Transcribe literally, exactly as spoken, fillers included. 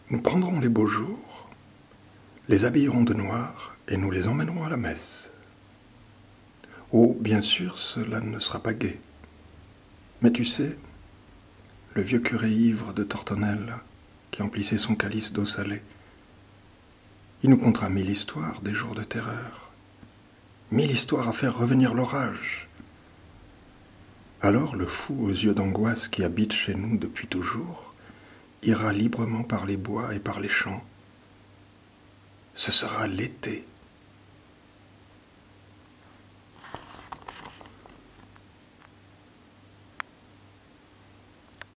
Nous prendrons les beaux jours, les habillerons de noir et nous les emmènerons à la messe. Oh, bien sûr, cela ne sera pas gai. Mais tu sais, le vieux curé ivre de Tortonnelle, qui emplissait son calice d'eau salée, il nous contera mille histoires des jours de terreur, mille histoires à faire revenir l'orage. Alors le fou aux yeux d'angoisse qui habite chez nous depuis toujours ira librement par les bois et par les champs. Ce sera l'été.